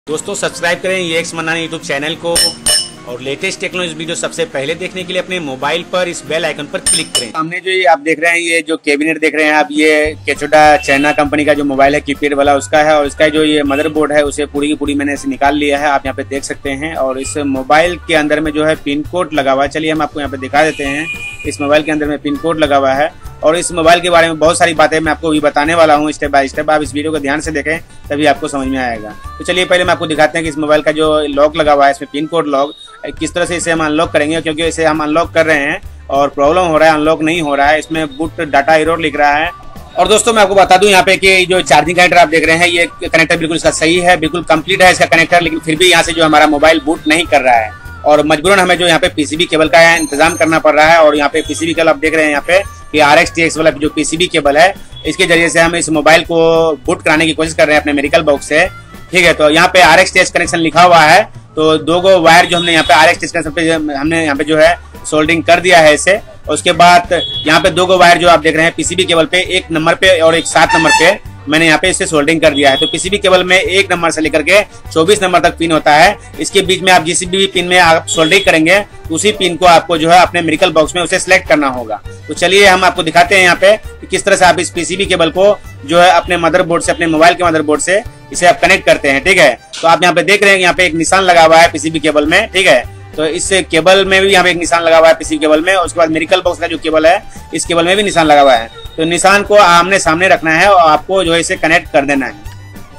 दोस्तों सब्सक्राइब करें ये एक्स मन्ना यूट्यूब चैनल को और लेटेस्ट टेक्नोलॉजी वीडियो सबसे पहले देखने के लिए अपने मोबाइल पर इस बेल आइकन पर क्लिक करें। हमने जो ये आप देख रहे हैं, ये जो कैबिनेट देख रहे हैं आप, ये केचोटा चाइना कंपनी का जो मोबाइल है कीपैड वाला उसका है, और इसका जो ये मदरबोर्ड है उसे पूरी की पूरी मैंने इसे निकाल लिया है, आप यहाँ पे देख सकते हैं। और इस मोबाइल के अंदर में जो है पिन कोड लगा हुआ है, चलिए हम आपको यहाँ पे दिखा देते हैं। इस मोबाइल के अंदर में पिन कोड लगा हुआ है और इस मोबाइल के बारे में बहुत सारी बातें मैं आपको भी बताने वाला हूँ स्टेप बाय स्टेप। आप इस वीडियो को ध्यान से देखें तभी आपको समझ में आएगा। तो चलिए पहले मैं आपको दिखाते हैं कि इस मोबाइल का जो लॉक लगा हुआ है, इसमें पिन कोड लॉक, किस तरह से इसे हम अनलॉक करेंगे, क्योंकि इसे हम अनलॉक कर रहे हैं और प्रॉब्लम हो रहा है, अनलॉक नहीं हो रहा है। इसमें बूट डाटा एरर लिख रहा है। और दोस्तों मैं आपको बता दूं यहाँ पे कि जो चार्जिंग कनेक्टर आप देख रहे हैं, ये कनेक्टर बिल्कुल इसका सही है, बिल्कुल कंप्लीट है इसका कनेक्टर, लेकिन फिर भी यहाँ से जो हमारा मोबाइल बूट नहीं कर रहा है और मजबूरन हमें जो यहाँ पे पीसीबी केबल का इंतजाम करना पड़ रहा है। और यहाँ पे पीसीबी केबल आप देख रहे हैं यहाँ पे कि RX-TX वाला जो पीसीबी केबल है, इसके जरिए से हम इस मोबाइल को बूट कराने की कोशिश कर रहे हैं अपने मेडिकल बॉक्स से। ठीक है, तो यहाँ पे RX-TX कनेक्शन लिखा हुआ है, तो दो गो वायर जो हमने यहाँ पे RX-TX कनेक्शन पे हमने यहाँ पे जो है सोल्डिंग कर दिया है इसे। उसके बाद यहाँ पे दो गो वायर जो आप देख रहे हैं पीसीबी केबल पे, एक नंबर पे और एक 7 नंबर पे मैंने यहाँ पे इसे सोल्डिंग कर दिया है। तो पीसीबी केबल में 1 नंबर से लेकर के 24 नंबर तक पिन होता है। इसके बीच में आप जिस भी पिन में आप सोल्डिंग करेंगे उसी पिन को आपको जो है अपने मेडिकल बॉक्स में उसे सिलेक्ट करना होगा। तो चलिए हम आपको दिखाते हैं यहाँ पे कि किस तरह से आप इस पीसीबी केबल को जो है अपने मदरबोर्ड से, अपने मोबाइल के मदरबोर्ड से इसे आप कनेक्ट करते हैं। ठीक है, तो आप यहाँ पे देख रहे हैं यहाँ पे एक निशान लगा हुआ है पीसीबी केबल में। ठीक है, तो इस केबल में भी यहाँ पे एक निशान लगा हुआ है पीसीबी केबल में। उसके बाद मेडिकल बॉक्स का जो केबल है, इस केबल में भी निशान लगा हुआ है। तो निशान को आमने सामने रखना है और आपको जो है इसे कनेक्ट कर देना है।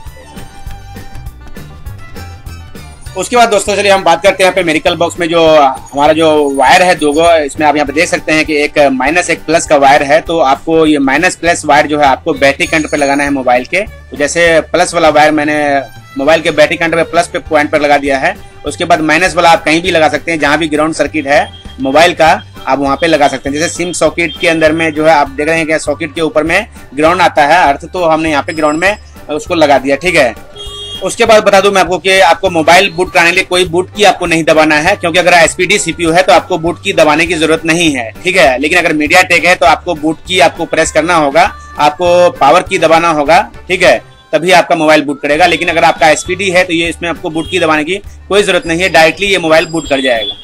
उसके बाद दोस्तों चलिए हम बात करते हैं यहाँ पे मेडिकल बॉक्स में जो हमारा जो वायर है दो गो, इसमें आप यहाँ पे देख सकते हैं कि एक माइनस एक प्लस का वायर है। तो आपको ये माइनस प्लस वायर जो है आपको बैटरी कंड पे लगाना है मोबाइल के। तो जैसे प्लस वाला वायर मैंने मोबाइल के बैटरी कंड पे प्लस पे पॉइंट पर लगा दिया है। उसके बाद माइनस वाला आप कहीं भी लगा सकते हैं, जहां भी ग्राउंड सर्किट है मोबाइल का आप वहां पे लगा सकते हैं। जैसे सिम सॉकेट के अंदर में जो है आप देख रहे हैं कि सॉकेट के ऊपर में ग्राउंड आता है अर्थ, तो हमने यहाँ पे ग्राउंड में उसको लगा दिया। ठीक है, उसके बाद बता दूं मैं आपको कि आपको मोबाइल बूट कराने के लिए कोई बूट की आपको नहीं दबाना है, क्योंकि अगर SPD CPU है तो आपको बूट की दबाने की जरूरत नहीं है। ठीक है, लेकिन अगर MediaTek है तो आपको बूट की आपको प्रेस करना होगा, आपको पावर की दबाना होगा। ठीक है, तभी आपका मोबाइल बूट करेगा। लेकिन अगर आपका SPD है तो ये इसमें आपको बूट की दबाने की कोई जरूरत नहीं है, डायरेक्टली ये मोबाइल बूट कर जाएगा।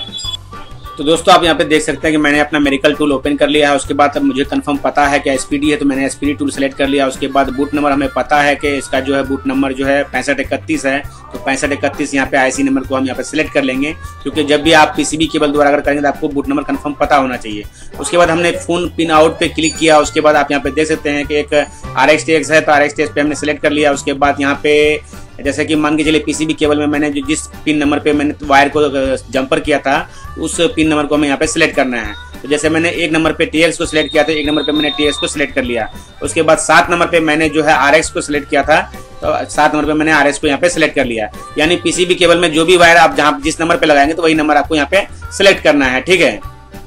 तो दोस्तों आप यहाँ पे देख सकते हैं कि मैंने अपना मेडिकल टूल ओपन कर लिया है। उसके बाद मुझे कंफर्म पता है कि SPD है तो मैंने SPD टूल सेलेक्ट कर लिया। उसके बाद बूट नंबर हमें पता है कि इसका जो है बूट नंबर जो है 6531 है। तो 6531 यहाँ पे IC नंबर को हम यहाँ पे सिलेक्ट कर लेंगे, क्योंकि जब भी आप पीसीबी केबल द्वारा अगर करेंगे तो आपको बूट नंबर कंफर्म पता होना चाहिए। उसके बाद हमने फोन पिन आउट पे क्लिक किया। उसके बाद आप यहाँ पे देख सकते हैं कि एक RX-TX है, तो RX-TX पे हमने सिलेक्ट कर लिया। उसके बाद यहाँ पे जैसे कि मान के चलिए पीसीबी केबल में मैंने जो जिस पिन नंबर पे मैंने वायर को जंपर किया था उस पिन नंबर को हमें यहाँ पे सिलेक्ट करना है। तो जैसे मैंने 1 नंबर पे TX को सिलेक्ट किया था, 1 नंबर पे मैंने TX को सिलेक्ट कर लिया। उसके बाद 7 नंबर पे मैंने जो है RX को सिलेक्ट किया था, तो 7 नंबर पे मैंने RX को यहाँ पे सिलेक्ट कर लिया। यानी पीसीबी केबल में जो भी वायर आप जहाँ जिस नंबर पे लगाएंगे तो वही नंबर आपको यहाँ पे सिलेक्ट करना है। ठीक है,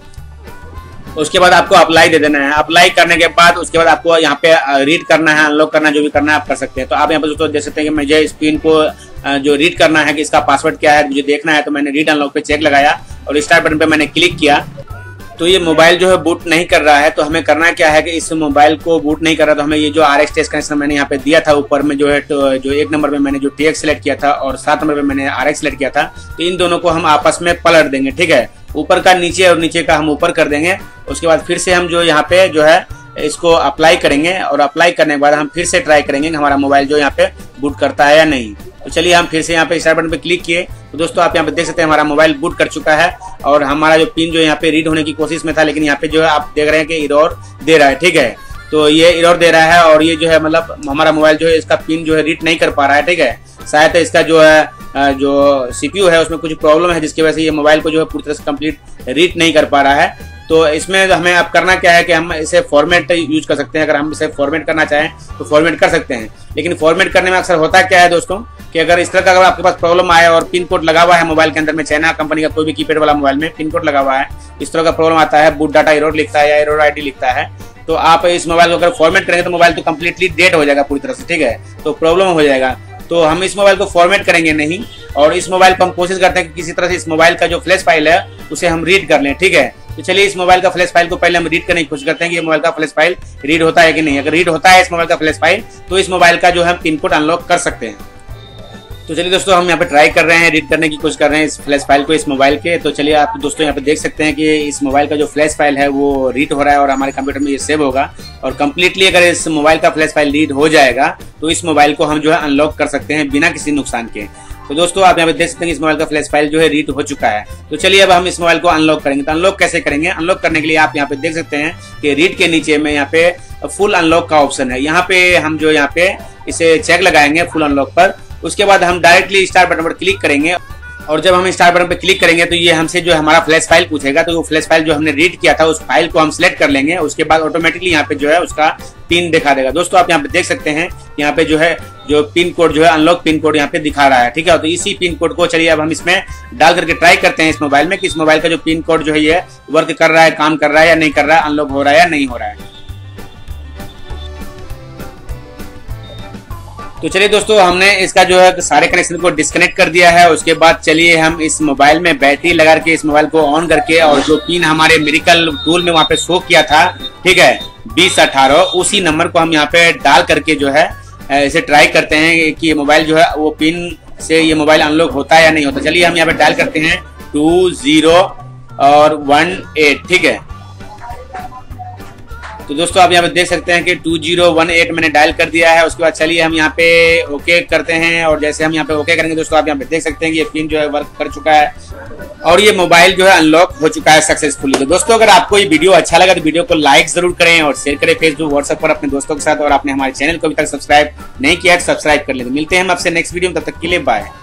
उसके बाद आपको अप्लाई दे देना है। अप्लाई करने के बाद उसके बाद आपको यहाँ पे रीड करना है, अनलॉक करना, जो भी करना है आप कर सकते हैं। तो आप यहाँ पे दोस्तों देख सकते हैं कि मुझे इस पिन को जो रीड करना है कि इसका पासवर्ड क्या है मुझे देखना है, तो मैंने रीड अनलॉक पे चेक लगाया और स्टार्ट बटन पे मैंने क्लिक किया। तो ये मोबाइल जो है बूट नहीं कर रहा है। तो हमें करना क्या है कि इस मोबाइल को बूट नहीं कर रहा, तो हमें ये जो RX-TX कनेक्शन मैंने यहाँ पे दिया था ऊपर में जो है, तो जो 1 नंबर पे मैंने जो TX सिलेक्ट किया था और 7 नंबर पे मैंने RX सिलेक्ट किया था, तो इन दोनों को हम आपस में पलट देंगे। ठीक है, ऊपर का नीचे और नीचे का हम ऊपर कर देंगे। उसके बाद फिर से हम जो यहाँ पे जो है इसको अप्लाई करेंगे और अप्लाई करने के बाद हम फिर से ट्राई करेंगे कि हमारा मोबाइल जो यहाँ पे बूट करता है या नहीं। तो चलिए हम फिर से यहाँ पे स्टार्ट बटन पे क्लिक किए। तो दोस्तों आप यहाँ पे देख सकते हैं हमारा मोबाइल बूट कर चुका है और हमारा जो पिन जो यहाँ पे रीड होने की कोशिश में था, लेकिन यहाँ पे जो है आप देख रहे हैं कि एरर दे रहा है। ठीक है, तो ये एरर दे रहा है और ये जो है मतलब हमारा मोबाइल जो है इसका पिन जो है रीड नहीं कर पा रहा है। ठीक है, शायद इसका जो है जो CPU है उसमें कुछ प्रॉब्लम है, जिसकी वजह से ये मोबाइल को जो है पूरी तरह से कंप्लीट रीड नहीं कर पा रहा है। तो इसमें हमें अब करना क्या है कि हम इसे फॉर्मेट यूज कर सकते हैं। अगर हम इसे फॉर्मेट करना चाहें तो फॉर्मेट कर सकते हैं, लेकिन फॉर्मेट करने में अक्सर होता क्या है दोस्तों कि अगर इस तरह का अगर आपके पास प्रॉब्लम आए और पिन कोड लगा हुआ है मोबाइल के अंदर में, चाइना कंपनी का कोई भी कीपैड वाला मोबाइल में पिन कोड लगा हुआ है, इस तरह का प्रॉब्लम आता है, बूट डाटा एरर लिखता है या एरर ID लिखता है, तो आप इस मोबाइल को अगर फॉर्मेट करेंगे तो मोबाइल तो कम्प्लीटली डेड हो जाएगा पूरी तरह से। ठीक है, तो प्रॉब्लम हो जाएगा। तो हम इस मोबाइल को फॉर्मेट करेंगे नहीं और इस मोबाइल को हम कोशिश करते हैं कि किसी तरह से इस मोबाइल का जो फ्लैश फाइल है उसे हम रीड कर लें। ठीक है, तो चलिए इस मोबाइल का फ्लैश फाइल को पहले हम रीड करने की कोशिश करते हैं कि ये मोबाइल का फ्लैश फाइल रीड होता है कि नहीं। अगर रीड होता है इस मोबाइल का फ्लैश फाइल तो इस मोबाइल का जो है पिन कोड अनलॉक कर सकते हैं। तो चलिए दोस्तों, हम यहाँ पे ट्राई कर रहे हैं, रीड करने की कोशिश कर रहे हैं इस फ्लैश फाइल को, इस मोबाइल के। तो चलिए आप दोस्तों यहाँ पे देख सकते हैं कि इस मोबाइल का जो फ्लैश फाइल है वो रीड हो रहा है और हमारे कंप्यूटर में ये सेव होगा। और कम्प्लीटली अगर इस मोबाइल का फ्लैश फाइल रीड हो जाएगा तो इस मोबाइल को हम जो है अनलॉक कर सकते हैं बिना किसी नुकसान के। तो दोस्तों आप यहाँ पे देख सकते हैं कि इस मोबाइल का फ्लैश फाइल जो है रीड हो चुका है। तो चलिए अब हम इस मोबाइल को अनलॉक करेंगे। तो अनलॉक कैसे करेंगे? अनलॉक करने के लिए आप यहाँ पे देख सकते हैं कि रीड के नीचे में यहाँ पे फुल अनलॉक का ऑप्शन है। यहाँ पे हम जो यहाँ पे इसे चेक लगाएंगे फुल अनलॉक पर। उसके बाद हम डायरेक्टली स्टार्ट बटन पर क्लिक करेंगे और जब हम स्टार्ट बटन पर क्लिक करेंगे तो ये हमसे जो हमारा फ्लैश फाइल पूछेगा। तो वो फ्लैश फाइल जो हमने रीड किया था उस फाइल को हम सिलेक्ट कर लेंगे। उसके बाद ऑटोमेटिकली यहाँ पे जो है उसका पिन दिखा देगा। दोस्तों आप यहाँ पे देख सकते हैं यहाँ पे जो है जो पिन कोड जो है अनलॉक पिन कोड यहाँ पे दिखा रहा है, ठीक है। तो इसी पिन कोड को चलिए अब हम इसमें डाल करके ट्राई करते हैं इस मोबाइल में कि इस मोबाइल का जो पिन कोड जो है ये वर्क कर रहा है, काम कर रहा है या नहीं कर रहा है, अनलॉक हो रहा है या नहीं हो रहा है। तो चलिए दोस्तों, हमने इसका जो है सारे कनेक्शन को डिस्कनेक्ट कर दिया है। उसके बाद चलिए हम इस मोबाइल में बैटरी लगा के इस मोबाइल को ऑन करके और जो पिन हमारे मेरिकल टूल में वहां पे शो किया था, ठीक है, 2018, उसी नंबर को हम यहाँ पे डाल करके जो है इसे ट्राई करते हैं कि ये मोबाइल जो है वो पिन से ये मोबाइल अनलॉक होता है या नहीं होता। चलिए हम यहाँ पे डायल करते हैं 2018, ठीक है। तो दोस्तों आप यहाँ पे देख सकते हैं कि 2018 मैंने डायल कर दिया है। उसके बाद चलिए हम यहाँ पे ओके करते हैं और जैसे हम यहाँ पे ओके करेंगे दोस्तों आप यहाँ पे देख सकते हैं कि ये पिन जो है वर्क कर चुका है और ये मोबाइल जो है अनलॉक हो चुका है सक्सेसफुली। तो दोस्तों अगर आपको ये वीडियो अच्छा लगा तो वीडियो को लाइक जरूर करें और शेयर करें फेसबुक व्हाट्सएप पर अपने दोस्तों के साथ। और आपने हमारे चैनल को अभी तक सब्सक्राइब नहीं किया है तो सब्सक्राइब कर लें। मिलते हैं हम आपसे नेक्स्ट वीडियो में, तब तक के लिए बाय।